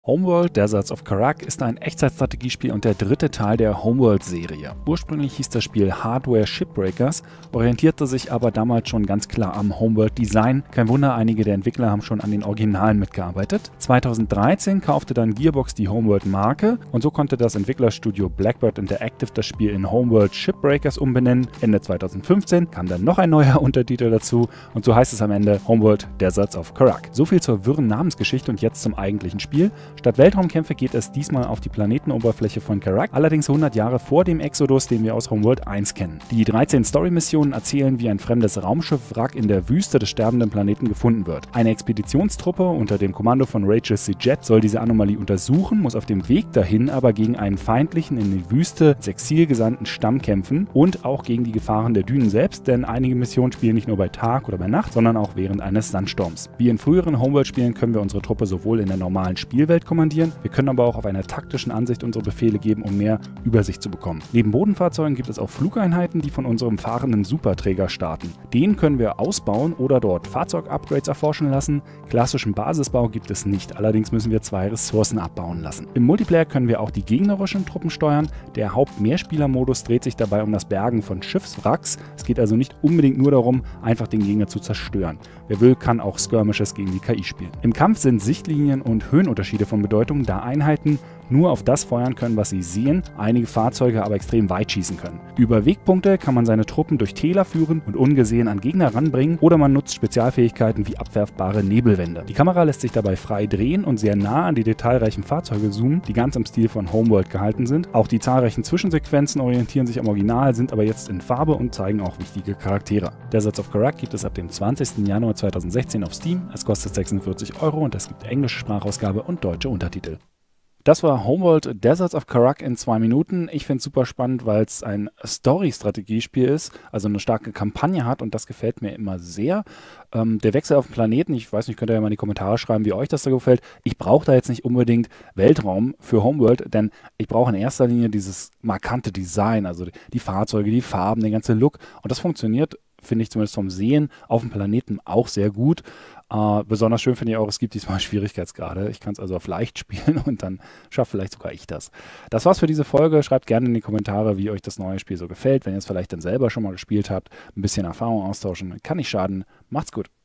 Homeworld: Deserts of Karak ist ein Echtzeitstrategiespiel und der dritte Teil der Homeworld-Serie. Ursprünglich hieß das Spiel Hardware Shipbreakers, orientierte sich aber damals schon ganz klar am Homeworld-Design. Kein Wunder, einige der Entwickler haben schon an den Originalen mitgearbeitet. 2013 kaufte dann Gearbox die Homeworld-Marke und so konnte das Entwicklerstudio Blackbird Interactive das Spiel in Homeworld Shipbreakers umbenennen. Ende 2015 kam dann noch ein neuer Untertitel dazu und so heißt es am Ende Homeworld: Deserts of Karak. So viel zur wirren Namensgeschichte und jetzt zum eigentlichen Spiel. Statt Weltraumkämpfe geht es diesmal auf die Planetenoberfläche von Karak, allerdings 100 Jahre vor dem Exodus, den wir aus Homeworld 1 kennen. Die 13 Story-Missionen erzählen, wie ein fremdes Raumschiff-Wrack in der Wüste des sterbenden Planeten gefunden wird. Eine Expeditionstruppe unter dem Kommando von Rachel C. Jet soll diese Anomalie untersuchen, muss auf dem Weg dahin aber gegen einen feindlichen, in die Wüste ins Exil gesandten Stamm kämpfen und auch gegen die Gefahren der Dünen selbst, denn einige Missionen spielen nicht nur bei Tag oder bei Nacht, sondern auch während eines Sandsturms. Wie in früheren Homeworld-Spielen können wir unsere Truppe sowohl in der normalen Spielwelt kommandieren, wir können aber auch auf einer taktischen Ansicht unsere Befehle geben, um mehr Übersicht zu bekommen. Neben Bodenfahrzeugen gibt es auch Flugeinheiten, die von unserem fahrenden Superträger starten. Den können wir ausbauen oder dort Fahrzeugupgrades erforschen lassen. Klassischen Basisbau gibt es nicht, allerdings müssen wir 2 Ressourcen abbauen lassen. Im Multiplayer können wir auch die gegnerischen Truppen steuern. Der Haupt-Mehrspieler-Modus dreht sich dabei um das Bergen von Schiffswracks. Es geht also nicht unbedingt nur darum, einfach den Gegner zu zerstören. Wer will, kann auch Skirmishes gegen die KI spielen. Im Kampf sind Sichtlinien und Höhenunterschiede von Bedeutung, da Einheiten nur auf das feuern können, was sie sehen, einige Fahrzeuge aber extrem weit schießen können. Über Wegpunkte kann man seine Truppen durch Täler führen und ungesehen an Gegner ranbringen oder man nutzt Spezialfähigkeiten wie abwerfbare Nebelwände. Die Kamera lässt sich dabei frei drehen und sehr nah an die detailreichen Fahrzeuge zoomen, die ganz im Stil von Homeworld gehalten sind. Auch die zahlreichen Zwischensequenzen orientieren sich am Original, sind aber jetzt in Farbe und zeigen auch wichtige Charaktere. Deserts of Karak gibt es ab dem 20. Januar 2016 auf Steam. Es kostet 46 € und es gibt englische Sprachausgabe und deutsche Untertitel. Das war Homeworld: Deserts of Karak in 2 Minuten. Ich finde es super spannend, weil es ein Story-Strategiespiel ist, also eine starke Kampagne hat und das gefällt mir immer sehr. Der Wechsel auf den Planeten, ich weiß nicht, könnt ihr ja mal in die Kommentare schreiben, wie euch das da gefällt. Ich brauche da jetzt nicht unbedingt Weltraum für Homeworld, denn ich brauche in erster Linie dieses markante Design, also die Fahrzeuge, die Farben, den ganzen Look und das funktioniert, finde ich zumindest vom Sehen auf dem Planeten auch sehr gut. Besonders schön finde ich auch, es gibt diesmal Schwierigkeitsgrade. Ich kann es also auf leicht spielen und dann schaffe vielleicht sogar ich das. Das war's für diese Folge. Schreibt gerne in die Kommentare, wie euch das neue Spiel so gefällt. Wenn ihr es vielleicht dann selber schon mal gespielt habt, ein bisschen Erfahrung austauschen, kann nicht schaden. Macht's gut.